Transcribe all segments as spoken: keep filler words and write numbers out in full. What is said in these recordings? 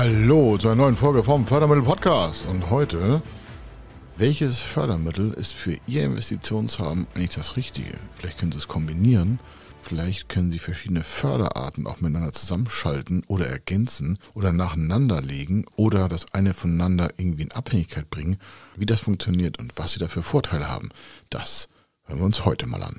Hallo zu einer neuen Folge vom Fördermittel-Podcast. Und heute, welches Fördermittel ist für Ihr Investitionshaben eigentlich das Richtige? Vielleicht können Sie es kombinieren, vielleicht können Sie verschiedene Förderarten auch miteinander zusammenschalten oder ergänzen oder nacheinander legen oder das eine voneinander irgendwie in Abhängigkeit bringen. Wie das funktioniert und was Sie da für Vorteile haben, das hören wir uns heute mal an.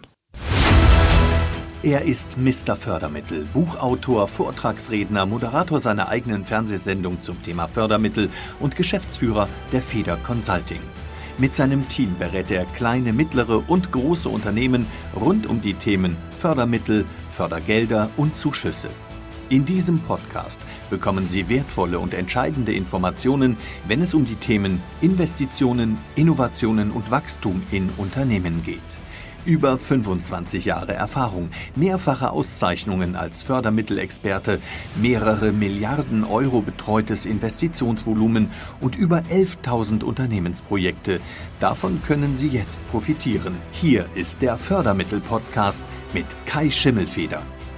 Er ist Mister Fördermittel, Buchautor, Vortragsredner, Moderator seiner eigenen Fernsehsendung zum Thema Fördermittel und Geschäftsführer der Feder Consulting. Mit seinem Team berät er kleine, mittlere und große Unternehmen rund um die Themen Fördermittel, Fördergelder und Zuschüsse. In diesem Podcast bekommen Sie wertvolle und entscheidende Informationen, wenn es um die Themen Investitionen, Innovationen und Wachstum in Unternehmen geht. Über fünfundzwanzig Jahre Erfahrung, mehrfache Auszeichnungen als Fördermittelexperte, mehrere Milliarden Euro betreutes Investitionsvolumen und über elftausend Unternehmensprojekte. Davon können Sie jetzt profitieren. Hier ist der Fördermittel-Podcast mit Kai Schimmelfeder.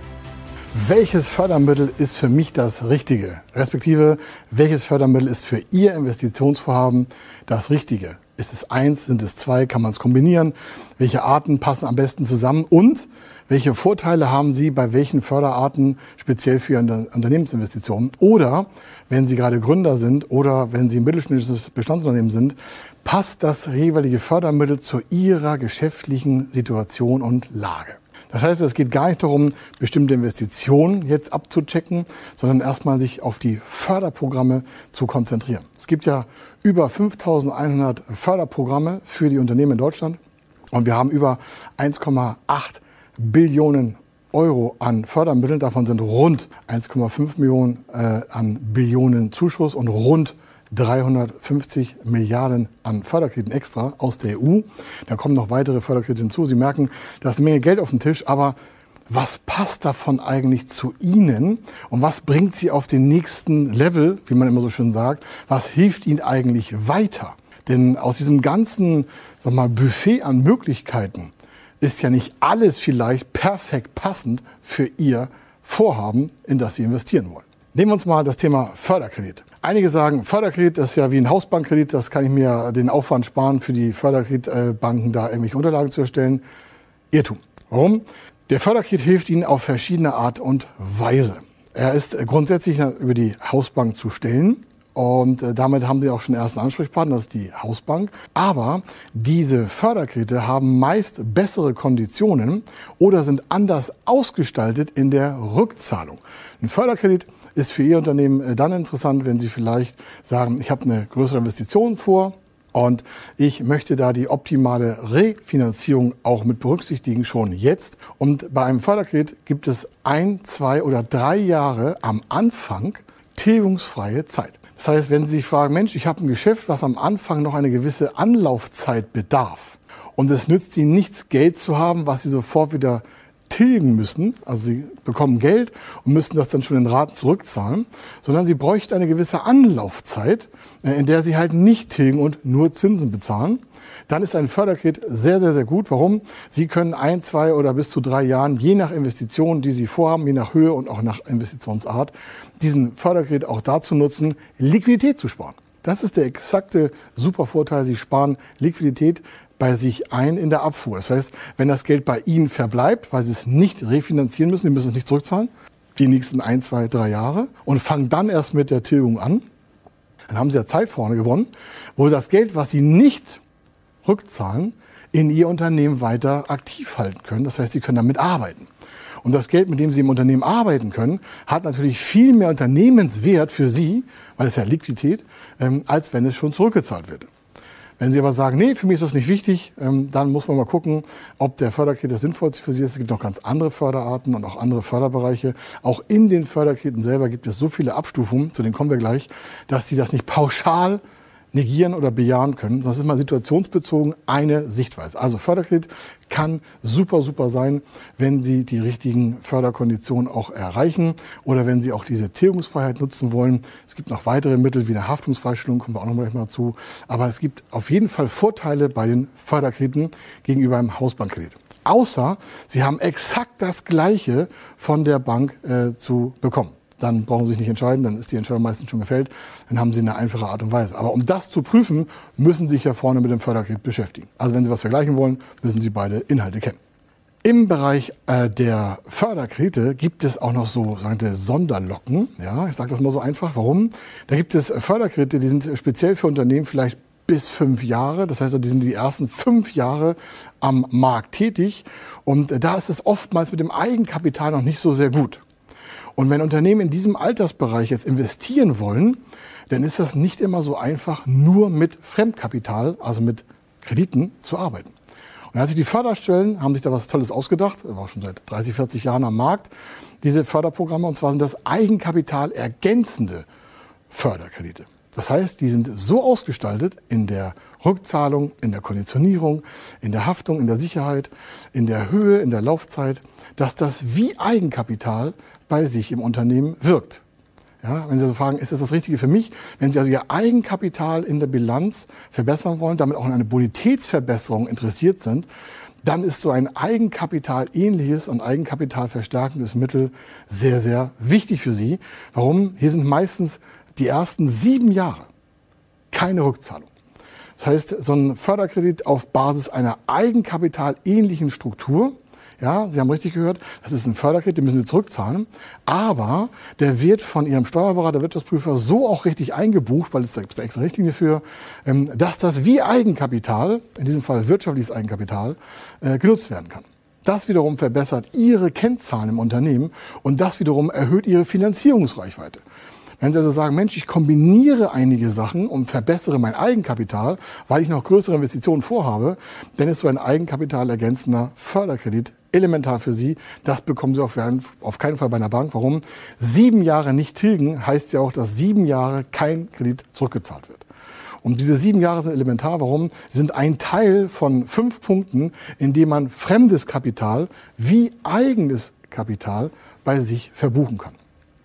Welches Fördermittel ist für mich das Richtige? Respektive, welches Fördermittel ist für Ihr Investitionsvorhaben das Richtige? Ist es eins, sind es zwei, kann man es kombinieren? Welche Arten passen am besten zusammen? Und welche Vorteile haben Sie bei welchen Förderarten speziell für Ihre Unternehmensinvestitionen? Oder wenn Sie gerade Gründer sind oder wenn Sie ein mittelständisches Bestandsunternehmen sind, passt das jeweilige Fördermittel zu Ihrer geschäftlichen Situation und Lage? Das heißt, es geht gar nicht darum, bestimmte Investitionen jetzt abzuchecken, sondern erstmal sich auf die Förderprogramme zu konzentrieren. Es gibt ja über fünftausendeinhundert Förderprogramme für die Unternehmen in Deutschland und wir haben über eins Komma acht Billionen Euro an Fördermitteln. Davon sind rund eins Komma fünf Millionen äh, an Billionen Zuschuss und rund dreihundertfünfzig Milliarden an Förderkrediten extra aus der E U. Da kommen noch weitere Förderkredite hinzu. Sie merken, da ist eine Menge Geld auf dem Tisch, aber was passt davon eigentlich zu Ihnen und was bringt Sie auf den nächsten Level, wie man immer so schön sagt? Was hilft Ihnen eigentlich weiter? Denn aus diesem ganzen, sag mal, Buffet an Möglichkeiten ist ja nicht alles vielleicht perfekt passend für Ihr Vorhaben, in das Sie investieren wollen. Nehmen wir uns mal das Thema Förderkredit. Einige sagen, Förderkredit ist ja wie ein Hausbankkredit, das kann ich mir den Aufwand sparen, für die Förderkreditbanken da irgendwelche Unterlagen zu erstellen. Irrtum. Warum? Der Förderkredit hilft Ihnen auf verschiedene Art und Weise. Er ist grundsätzlich über die Hausbank zu stellen und damit haben Sie auch schon den ersten Ansprechpartner, das ist die Hausbank. Aber diese Förderkredite haben meist bessere Konditionen oder sind anders ausgestaltet in der Rückzahlung. Ein Förderkredit ist für Ihr Unternehmen dann interessant, wenn Sie vielleicht sagen, ich habe eine größere Investition vor und ich möchte da die optimale Refinanzierung auch mit berücksichtigen, schon jetzt. Und bei einem Förderkredit gibt es ein, zwei oder drei Jahre am Anfang tilgungsfreie Zeit. Das heißt, wenn Sie sich fragen, Mensch, ich habe ein Geschäft, was am Anfang noch eine gewisse Anlaufzeit bedarf und es nützt Ihnen nichts, Geld zu haben, was Sie sofort wieder tilgen müssen, also Sie bekommen Geld und müssen das dann schon in Raten zurückzahlen, sondern Sie bräuchten eine gewisse Anlaufzeit, in der Sie halt nicht tilgen und nur Zinsen bezahlen. Dann ist ein Förderkredit sehr, sehr, sehr gut. Warum? Sie können ein, zwei oder bis zu drei Jahren, je nach Investition, die Sie vorhaben, je nach Höhe und auch nach Investitionsart, diesen Förderkredit auch dazu nutzen, Liquidität zu sparen. Das ist der exakte super Vorteil. Sie sparen Liquidität bei sich ein in der Abfuhr. Das heißt, wenn das Geld bei Ihnen verbleibt, weil Sie es nicht refinanzieren müssen, Sie müssen es nicht zurückzahlen, die nächsten ein, zwei, drei Jahre und fangen dann erst mit der Tilgung an, dann haben Sie ja Zeit vorne gewonnen, wo das Geld, was Sie nicht rückzahlen, in Ihr Unternehmen weiter aktiv halten können. Das heißt, Sie können damit arbeiten. Und das Geld, mit dem Sie im Unternehmen arbeiten können, hat natürlich viel mehr Unternehmenswert für Sie, weil es ja Liquidität, ähm, als wenn es schon zurückgezahlt wird. Wenn Sie aber sagen, nee, für mich ist das nicht wichtig, ähm, dann muss man mal gucken, ob der Förderkredit das Sinnvollste für Sie ist. Es gibt noch ganz andere Förderarten und auch andere Förderbereiche. Auch in den Förderkrediten selber gibt es so viele Abstufungen, zu denen kommen wir gleich, dass Sie das nicht pauschal negieren oder bejahen können. Das ist mal situationsbezogen eine Sichtweise. Also Förderkredit kann super, super sein, wenn Sie die richtigen Förderkonditionen auch erreichen oder wenn Sie auch diese Tilgungsfreiheit nutzen wollen. Es gibt noch weitere Mittel wie eine Haftungsfreistellung, kommen wir auch noch gleich mal zu. Aber es gibt auf jeden Fall Vorteile bei den Förderkrediten gegenüber einem Hausbankkredit. Außer Sie haben exakt das Gleiche von der Bank äh, zu bekommen. dann brauchen Sie sich nicht entscheiden, dann ist die Entscheidung meistens schon gefällt, dann haben Sie eine einfache Art und Weise. Aber um das zu prüfen, müssen Sie sich ja vorne mit dem Förderkredit beschäftigen. Also wenn Sie was vergleichen wollen, müssen Sie beide Inhalte kennen. Im Bereich äh, der Förderkredite gibt es auch noch so sogenannte Sonderlocken. Ja, ich sage das mal so einfach. Warum? Da gibt es Förderkredite, die sind speziell für Unternehmen vielleicht bis fünf Jahre. Das heißt, die sind die ersten fünf Jahre am Markt tätig. Und da ist es oftmals mit dem Eigenkapital noch nicht so sehr gut. Und wenn Unternehmen in diesem Altersbereich jetzt investieren wollen, dann ist das nicht immer so einfach, nur mit Fremdkapital, also mit Krediten, zu arbeiten. Und als sich die Förderstellen haben sich da was Tolles ausgedacht, das war auch schon seit dreißig, vierzig Jahren am Markt, diese Förderprogramme, und zwar sind das Eigenkapital ergänzende Förderkredite. Das heißt, die sind so ausgestaltet in der Rückzahlung, in der Konditionierung, in der Haftung, in der Sicherheit, in der Höhe, in der Laufzeit, dass das wie Eigenkapital bei sich im Unternehmen wirkt. Ja, wenn Sie also fragen, ist das das Richtige für mich? Wenn Sie also Ihr Eigenkapital in der Bilanz verbessern wollen, damit auch in eine Bonitätsverbesserung interessiert sind, dann ist so ein Eigenkapital-ähnliches und Eigenkapital-verstärkendes Mittel sehr, sehr wichtig für Sie. Warum? Hier sind meistens die ersten sieben Jahre keine Rückzahlung. Das heißt, so ein Förderkredit auf Basis einer Eigenkapital-ähnlichen Struktur, ja, Sie haben richtig gehört, das ist ein Förderkredit, den müssen Sie zurückzahlen, aber der wird von Ihrem Steuerberater, Wirtschaftsprüfer so auch richtig eingebucht, weil es da gibt es extra Richtlinie für, dass das wie Eigenkapital, in diesem Fall wirtschaftliches Eigenkapital, genutzt werden kann. Das wiederum verbessert Ihre Kennzahlen im Unternehmen und das wiederum erhöht Ihre Finanzierungsreichweite. Wenn Sie also sagen, Mensch, ich kombiniere einige Sachen und verbessere mein Eigenkapital, weil ich noch größere Investitionen vorhabe, dann ist so ein Eigenkapital ergänzender Förderkredit elementar für Sie. Das bekommen Sie auf keinen Fall bei einer Bank. Warum? Sieben Jahre nicht tilgen heißt ja auch, dass sieben Jahre kein Kredit zurückgezahlt wird. Und diese sieben Jahre sind elementar. Warum? Sie sind ein Teil von fünf Punkten, in dem man fremdes Kapital wie eigenes Kapital bei sich verbuchen kann.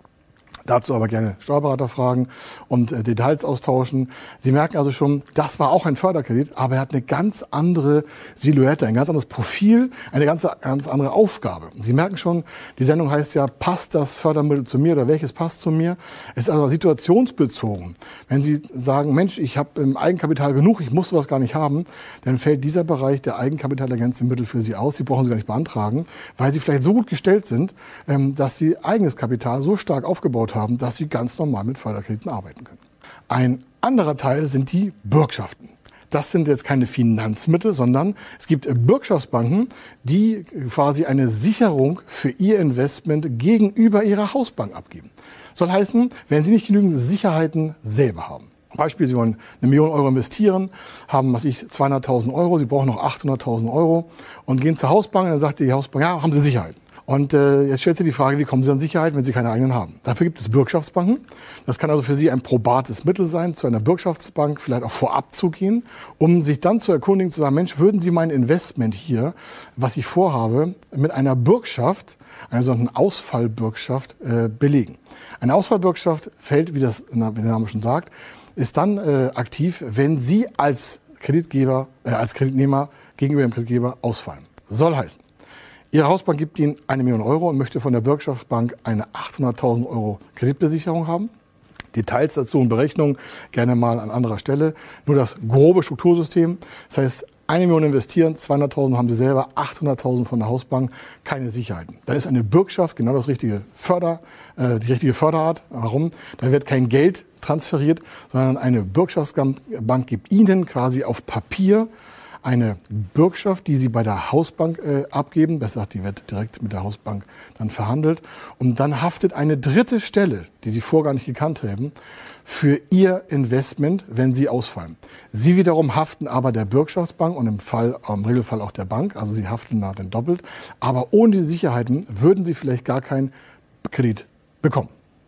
Dazu aber gerne Steuerberater fragen und äh, Details austauschen. Sie merken also schon, das war auch ein Förderkredit, aber er hat eine ganz andere Silhouette, ein ganz anderes Profil, eine ganz, ganz andere Aufgabe. Sie merken schon, die Sendung heißt ja, passt das Fördermittel zu mir oder welches passt zu mir? Es ist also situationsbezogen. Wenn Sie sagen, Mensch, ich habe im Eigenkapital genug, ich muss sowas gar nicht haben, dann fällt dieser Bereich der eigenkapitalergänzenden Mittel für Sie aus. Sie brauchen sie gar nicht beantragen, weil Sie vielleicht so gut gestellt sind, ähm, dass Sie eigenes Kapital so stark aufgebaut haben, dass Sie ganz normal mit Förderkrediten arbeiten können. Ein anderer Teil sind die Bürgschaften. Das sind jetzt keine Finanzmittel, sondern es gibt Bürgschaftsbanken, die quasi eine Sicherung für Ihr Investment gegenüber Ihrer Hausbank abgeben. Soll heißen, wenn Sie nicht genügend Sicherheiten selber haben. Beispiel, Sie wollen eine Million Euro investieren, haben, was ich, zweihunderttausend Euro, Sie brauchen noch achthunderttausend Euro und gehen zur Hausbank und dann sagt die Hausbank, ja, haben Sie Sicherheiten? Und äh, jetzt stellt sich die Frage, wie kommen Sie an Sicherheit, wenn Sie keine eigenen haben? Dafür gibt es Bürgschaftsbanken. Das kann also für Sie ein probates Mittel sein, zu einer Bürgschaftsbank vielleicht auch vorab zu gehen, um sich dann zu erkundigen, zu sagen, Mensch, würden Sie mein Investment hier, was ich vorhabe, mit einer Bürgschaft, einer sogenannten Ausfallbürgschaft, äh, belegen. Eine Ausfallbürgschaft fällt, wie, das, wie der Name schon sagt, ist dann äh, aktiv, wenn Sie als Kreditgeber, äh, als Kreditnehmer gegenüber dem Kreditgeber ausfallen. Soll heißen, Ihre Hausbank gibt Ihnen eine Million Euro und möchte von der Bürgschaftsbank eine achthunderttausend Euro Kreditbesicherung haben. Details dazu und Berechnungen gerne mal an anderer Stelle. Nur das grobe Struktursystem. Das heißt, eine Million investieren, zweihunderttausend haben Sie selber, achthunderttausend von der Hausbank, keine Sicherheiten. Dann ist eine Bürgschaft genau das richtige Förder, äh, die richtige Förderart. Warum? Da wird kein Geld transferiert, sondern eine Bürgschaftsbank gibt Ihnen quasi auf Papier eine Bürgschaft, die Sie bei der Hausbank äh, abgeben. Besser gesagt, die wird direkt mit der Hausbank dann verhandelt. Und dann haftet eine dritte Stelle, die Sie vorher gar nicht gekannt haben, für Ihr Investment, wenn Sie ausfallen. Sie wiederum haften aber der Bürgschaftsbank und im Fall, im Regelfall auch der Bank. Also Sie haften da dann doppelt. Aber ohne die Sicherheiten würden Sie vielleicht gar keinen Kredit bekommen.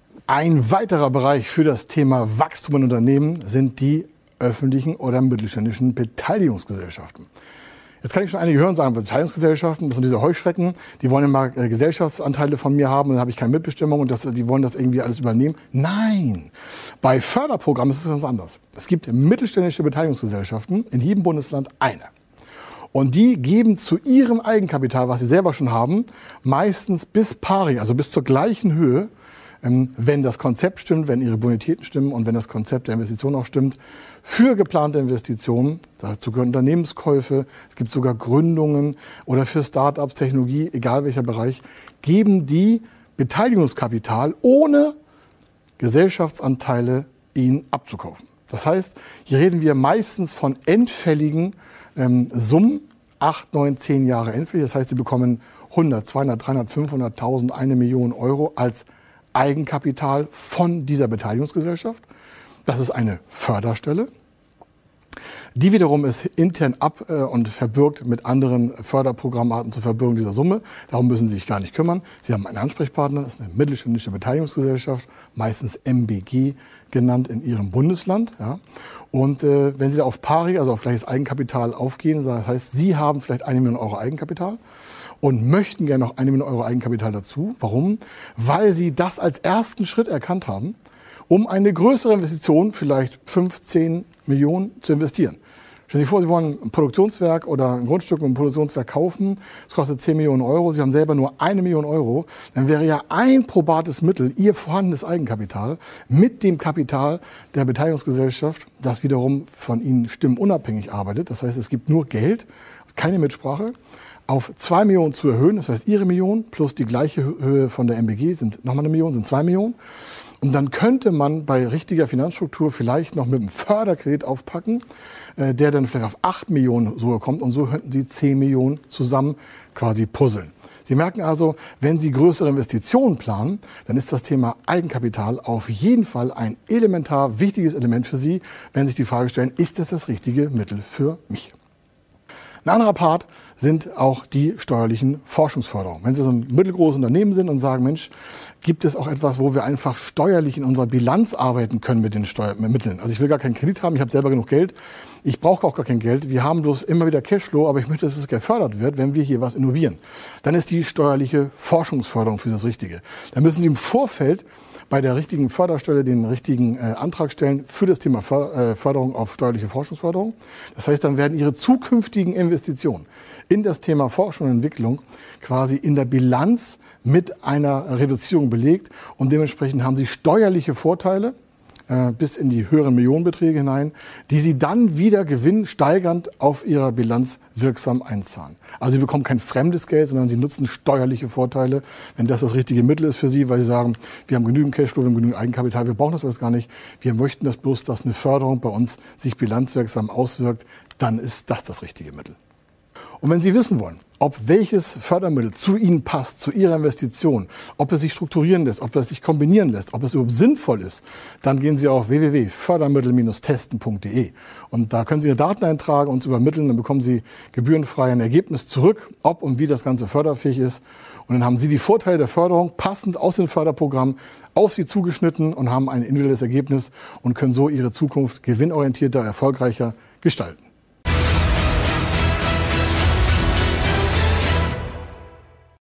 Ein weiterer Bereich für das Thema Wachstum in Unternehmen sind die öffentlichen oder mittelständischen Beteiligungsgesellschaften. Jetzt kann ich schon einige hören und sagen, Beteiligungsgesellschaften, das sind diese Heuschrecken, die wollen immer äh, Gesellschaftsanteile von mir haben, dann habe ich keine Mitbestimmung und das, die wollen das irgendwie alles übernehmen. Nein, bei Förderprogrammen ist es ganz anders. Es gibt mittelständische Beteiligungsgesellschaften, in jedem Bundesland eine. Und die geben zu ihrem Eigenkapital, was sie selber schon haben, meistens bis pari, also bis zur gleichen Höhe, wenn das Konzept stimmt, wenn Ihre Bonitäten stimmen und wenn das Konzept der Investition auch stimmt, für geplante Investitionen, dazu gehören Unternehmenskäufe, es gibt sogar Gründungen oder für Start-ups, Technologie, egal welcher Bereich, geben die Beteiligungskapital ohne Gesellschaftsanteile Ihnen abzukaufen. Das heißt, hier reden wir meistens von endfälligen ähm, Summen, acht, neun, zehn Jahre endfällig. Das heißt, Sie bekommen hundert, zweihundert, dreihundert, fünfhunderttausend, eine Million Euro als Eigenkapital von dieser Beteiligungsgesellschaft. Das ist eine Förderstelle. Die wiederum ist intern ab äh, und verbürgt mit anderen Förderprogrammarten zur Verbürgung dieser Summe. Darum müssen Sie sich gar nicht kümmern. Sie haben einen Ansprechpartner, das ist eine mittelständische Beteiligungsgesellschaft, meistens M B G genannt in Ihrem Bundesland. Ja. Und äh, wenn Sie da auf pari, also auf gleiches Eigenkapital aufgehen, das heißt, Sie haben vielleicht eine Million Euro Eigenkapital und möchten gerne noch eine Million Euro Eigenkapital dazu. Warum? Weil Sie das als ersten Schritt erkannt haben, um eine größere Investition, vielleicht fünf, zehn Millionen, zu investieren. Stellen Sie sich vor, Sie wollen ein Produktionswerk oder ein Grundstück mit einem Produktionswerk kaufen. Es kostet zehn Millionen Euro. Sie haben selber nur eine Million Euro. Dann wäre ja ein probates Mittel Ihr vorhandenes Eigenkapital mit dem Kapital der Beteiligungsgesellschaft, das wiederum von Ihnen stimmunabhängig arbeitet. Das heißt, es gibt nur Geld, keine Mitsprache, auf zwei Millionen zu erhöhen. Das heißt, Ihre Million plus die gleiche Höhe von der M B G sind nochmal eine Million, sind zwei Millionen. Und dann könnte man bei richtiger Finanzstruktur vielleicht noch mit einem Förderkredit aufpacken, äh, der dann vielleicht auf acht Millionen so kommt. Und so könnten Sie zehn Millionen zusammen quasi puzzeln. Sie merken also, wenn Sie größere Investitionen planen, dann ist das Thema Eigenkapital auf jeden Fall ein elementar wichtiges Element für Sie, wenn Sie sich die Frage stellen, ist das das richtige Mittel für mich? Ein anderer Part sind auch die steuerlichen Forschungsförderungen. Wenn Sie so ein mittelgroßes Unternehmen sind und sagen, Mensch, gibt es auch etwas, wo wir einfach steuerlich in unserer Bilanz arbeiten können mit den Steuermitteln. Also ich will gar keinen Kredit haben, ich habe selber genug Geld, ich brauche auch gar kein Geld, wir haben bloß immer wieder Cashflow, aber ich möchte, dass es gefördert wird, wenn wir hier was innovieren. Dann ist die steuerliche Forschungsförderung für das Richtige. Dann müssen Sie im Vorfeld bei der richtigen Förderstelle den richtigen äh, Antrag stellen für das Thema Förderung auf steuerliche Forschungsförderung. Das heißt, dann werden Ihre zukünftigen Investitionen in das Thema Forschung und Entwicklung quasi in der Bilanz mit einer Reduzierung belegt und dementsprechend haben Sie steuerliche Vorteile äh, bis in die höheren Millionenbeträge hinein, die Sie dann wieder gewinnsteigernd auf Ihrer Bilanz wirksam einzahlen. Also Sie bekommen kein fremdes Geld, sondern Sie nutzen steuerliche Vorteile, wenn das das richtige Mittel ist für Sie, weil Sie sagen, wir haben genügend Cashflow, wir haben genügend Eigenkapital, wir brauchen das alles gar nicht. Wir möchten das bloß, dass eine Förderung bei uns sich bilanzwirksam auswirkt, dann ist das das richtige Mittel. Und wenn Sie wissen wollen, ob welches Fördermittel zu Ihnen passt, zu Ihrer Investition, ob es sich strukturieren lässt, ob es sich kombinieren lässt, ob es überhaupt sinnvoll ist, dann gehen Sie auf w w w punkt fördermittel Bindestrich testen punkt de und da können Sie Ihre Daten eintragen und übermitteln, dann bekommen Sie gebührenfrei ein Ergebnis zurück, ob und wie das Ganze förderfähig ist. Und dann haben Sie die Vorteile der Förderung passend aus dem Förderprogramm auf Sie zugeschnitten und haben ein individuelles Ergebnis und können so Ihre Zukunft gewinnorientierter, erfolgreicher gestalten.